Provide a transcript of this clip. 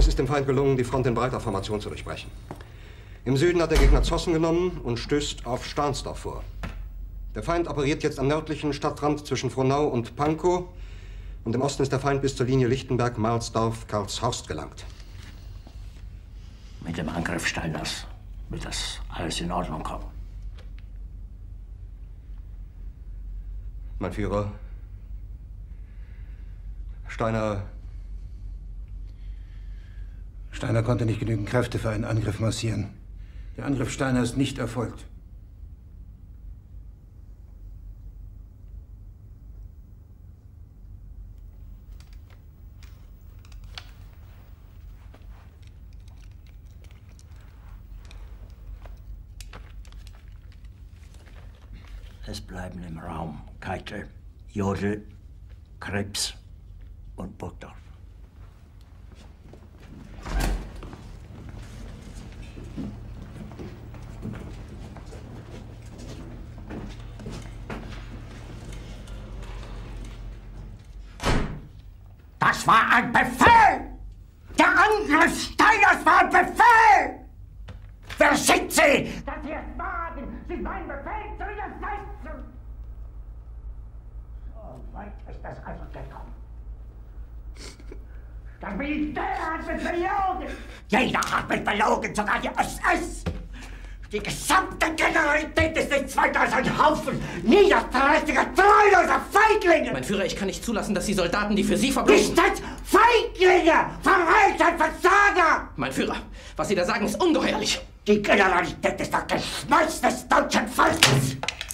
Es ist dem Feind gelungen, die Front in breiter Formation zu durchbrechen. Im Süden hat der Gegner Zossen genommen und stößt auf Stahnsdorf vor. Der Feind operiert jetzt am nördlichen Stadtrand zwischen Frohnau und Pankow. Und im Osten ist der Feind bis zur Linie Lichtenberg-Marsdorf-Karlshorst gelangt. Mit dem Angriff Steiners wird das alles in Ordnung kommen. Mein Führer, Steiner konnte nicht genügend Kräfte für einen Angriff massieren. Der Angriff Steiner ist nicht erfolgt. Es bleiben im Raum Keitel, Jodl, Krebs und Burgdorf. Das war ein Befehl! Der Angriff Steiners war ein Befehl! Wer sind Sie, dass Sie es wagen, sich meinen Befehl zu widersetzen? So weit ist das also gekommen. Das Militär hat mich belogen! Jeder hat mich belogen, sogar die SS! Die gesamte Generalität ist nichts weiter als ein Haufen niederträchtiger, treuloser Feiglinge! Mein Führer, ich kann nicht zulassen, dass die Soldaten, die für Sie verbringen... Nicht als Feiglinge! Verreiter, Versager! Mein Führer, was Sie da sagen, ist ungeheuerlich! Die Generalität ist das Geschmeiß des deutschen Volkes!